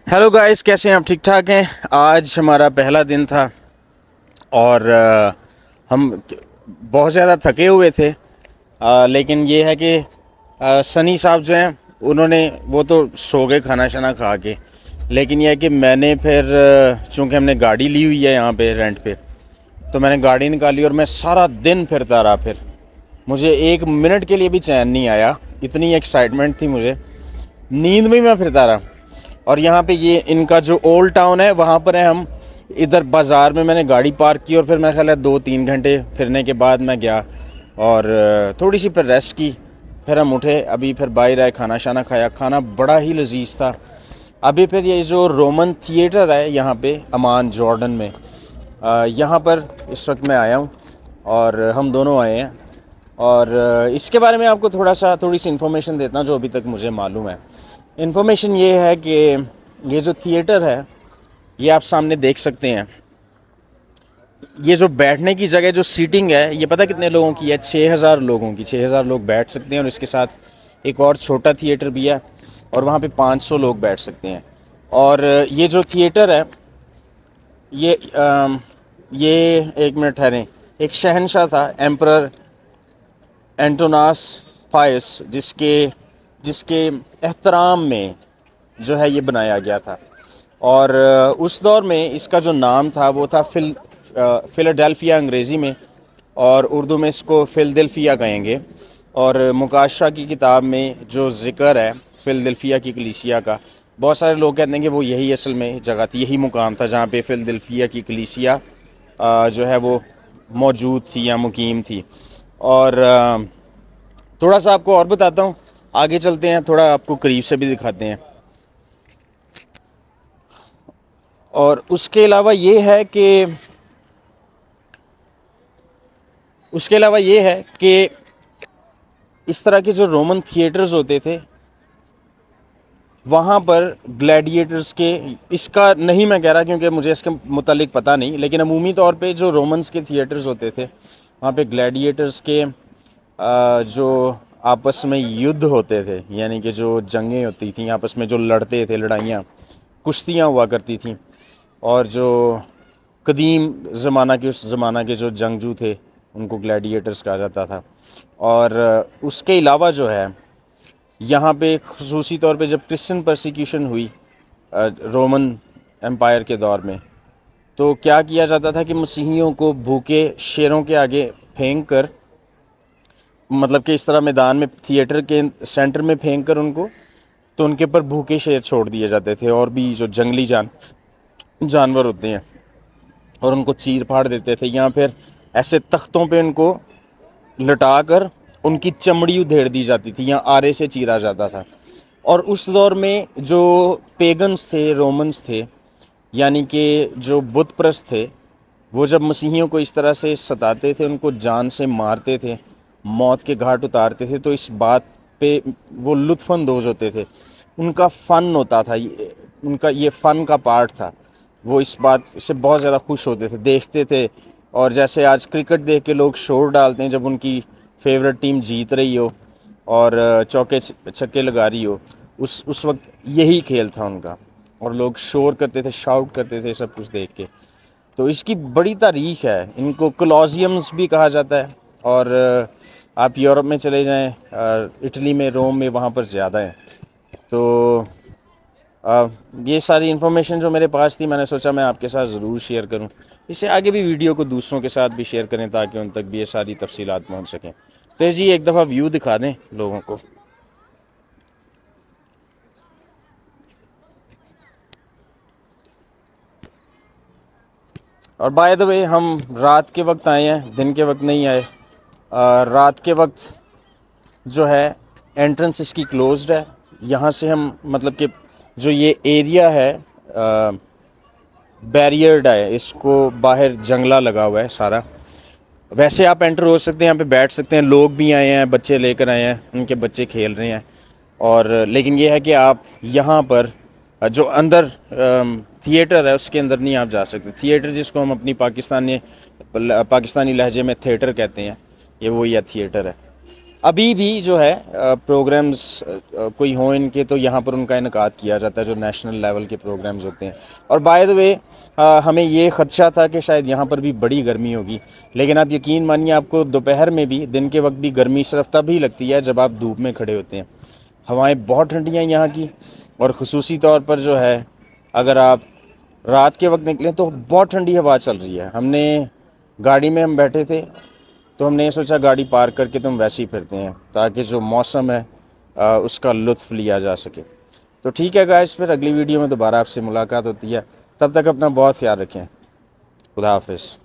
Hello guys, कैसे हैं आप? ठीक ठाक हैं। आज हमारा पहला दिन था और हम बहुत ज़्यादा थके हुए थे। लेकिन ये है कि सनी साहब जो हैं उन्होंने वो तो सो गए खाना शाना खा के। लेकिन यह है कि मैंने फिर चूँकि हमने गाड़ी ली हुई है यहाँ पे रेंट पे, तो मैंने गाड़ी निकाली और मैं सारा दिन फिरता रहा। फिर मुझे एक मिनट के लिए भी चैन नहीं आया, इतनी एक्साइटमेंट थी मुझे। नींद में ही मैं फिरता रहा। और यहाँ पे ये इनका जो ओल्ड टाउन है वहाँ पर है हम। इधर बाज़ार में मैंने गाड़ी पार्क की और फिर मेरा ख्याल है 2-3 घंटे फिरने के बाद मैं गया और थोड़ी सी फिर रेस्ट की। फिर हम उठे, अभी फिर बाहर आए, खाना शाना खाया। खाना बड़ा ही लजीज था। अभी फिर ये जो रोमन थिएटर है यहाँ पे अमान जॉर्डन में, यहाँ पर इस वक्त मैं आया हूँ और हम दोनों आए हैं। और इसके बारे में आपको थोड़ी सी इन्फॉर्मेशन देता हूँ जो अभी तक मुझे मालूम है। इन्फॉर्मेशन ये है कि ये जो थिएटर है ये आप सामने देख सकते हैं। ये जो बैठने की जगह, जो सीटिंग है, ये पता कितने लोगों की है? 6000 लोगों की। 6000 लोग बैठ सकते हैं। और इसके साथ एक और छोटा थिएटर भी है और वहाँ पे 500 लोग बैठ सकते हैं। और ये जो थिएटर है ये एक मिनट ठहरें, एक शहंशाह था, एम्परर एंटोनास फाइस, जिसके जिसके एहतराम में जो है ये बनाया गया था। और उस दौर में इसका जो नाम था वो था फ़िलाडेल्फिया अंग्रेज़ी में, और उर्दू में इसको फ़िलडेल्फिया कहेंगे। और मुकाशा की किताब में जो ज़िक्र है फ़िलडेल्फिया की कलीसिया का, बहुत सारे लोग कहते हैं कि वो यही असल में जगह थी, यही मुकाम था जहाँ पे फ़िलडेल्फिया की कलीसिया जो है वो मौजूद थी या मुकीम थी। और थोड़ा सा आपको और बताता हूँ, आगे चलते हैं, थोड़ा आपको करीब से भी दिखाते हैं। और उसके अलावा ये है कि इस तरह के जो रोमन थिएटर्स होते थे वहाँ पर ग्लैडिएटर्स के, इसका नहीं मैं कह रहा क्योंकि मुझे इसके मुतालिक पता नहीं, लेकिन अमूमी तौर पे जो रोमन्स के थिएटर्स होते थे वहाँ पे ग्लैडिएटर्स के जो आपस में युद्ध होते थे, यानी कि जो जंगें होती थी आपस में, जो लड़ते थे, लड़ाइयाँ कुश्तियाँ हुआ करती थी। और जो कदीम ज़माना के, उस ज़माना के जो जंगजू थे उनको ग्लैडिएटर्स कहा जाता था। और उसके अलावा जो है यहाँ पे ख़ुसूसी तौर पे जब क्रिश्चियन परसिक्यूशन हुई रोमन एम्पायर के दौर में, तो क्या किया जाता था कि मसीहियों को भूखे शेरों के आगे फेंक कर, मतलब कि इस तरह मैदान में थिएटर के सेंटर में फेंक कर उनको, तो उनके ऊपर भूखे शेर छोड़ दिए जाते थे और भी जो जंगली जानवर होते हैं, और उनको चीर फाड़ देते थे, या फिर ऐसे तख्तों पे उनको लटा कर उनकी चमड़ी उधेड़ दी जाती थी या आरे से चीरा जाता था। और उस दौर में जो पेगन्स थे, रोमन्स थे, यानी कि जो बुत परस्त थे, वो जब मसीहियों को इस तरह से सताते थे, उनको जान से मारते थे, मौत के घाट उतारते थे, तो इस बात पे वो लुत्फ़अंदोज़ होते थे। उनका फ़न होता था, उनका ये फ़न का पार्ट था। वो इस बात से बहुत ज़्यादा खुश होते थे, देखते थे। और जैसे आज क्रिकेट देख के लोग शोर डालते हैं जब उनकी फेवरेट टीम जीत रही हो और चौके छक्के लगा रही हो, उस वक्त यही खेल था उनका, और लोग शोर करते थे, शाउट करते थे सब कुछ देख के। तो इसकी बड़ी तारीख है। इनको कोलोसियम्स भी कहा जाता है। और आप यूरोप में चले जाएं, इटली में, रोम में, वहाँ पर ज़्यादा है। तो ये सारी इन्फॉर्मेशन जो मेरे पास थी, मैंने सोचा मैं आपके साथ ज़रूर शेयर करूं। इससे आगे भी वीडियो को दूसरों के साथ भी शेयर करें ताकि उन तक भी ये सारी तफसीलात पहुंच सकें। तो जी एक दफ़ा व्यू दिखा दें लोगों को। और बाय द वे, हम रात के वक्त आए हैं, दिन के वक्त नहीं आए। रात के वक्त जो है एंट्रेंस इसकी क्लोज्ड है। यहाँ से हम, मतलब कि जो ये एरिया है बैरियर्ड है, इसको बाहर जंगला लगा हुआ है सारा। वैसे आप एंटर हो सकते हैं, यहाँ पे बैठ सकते हैं। लोग भी आए हैं, बच्चे लेकर आए हैं, उनके बच्चे खेल रहे हैं। और लेकिन ये है कि आप यहाँ पर जो अंदर थिएटर है उसके अंदर नहीं आप जा सकते। थिएटर जिसको हम अपनी पाकिस्तानी लहजे में थिएटर कहते हैं, ये वो या थिएटर है। अभी भी जो है प्रोग्राम्स कोई हो इनके तो यहाँ पर उनका इनकाद किया जाता है, जो नेशनल लेवल के प्रोग्राम्स होते हैं। और बाय द वे हमें ये ख़दशा था कि शायद यहाँ पर भी बड़ी गर्मी होगी, लेकिन आप यकीन मानिए आपको दोपहर में भी, दिन के वक्त भी गर्मी सिर्फ तभी लगती है जब आप धूप में खड़े होते हैं। हवाएं बहुत ठंडी हैं यहाँ की, और ख़ुसूसी तौर पर जो है अगर आप रात के वक्त निकलें तो बहुत ठंडी हवा चल रही है। हमने गाड़ी में हम बैठे थे तो हमने ये सोचा गाड़ी पार्क करके तुम वैसे ही फिरते हैं, ताकि जो मौसम है उसका लुत्फ़ लिया जा सके। तो ठीक है गाइस, फिर अगली वीडियो में दोबारा आपसे मुलाकात होती है। तब तक अपना बहुत ख्याल रखें। खुदा हाफिज़।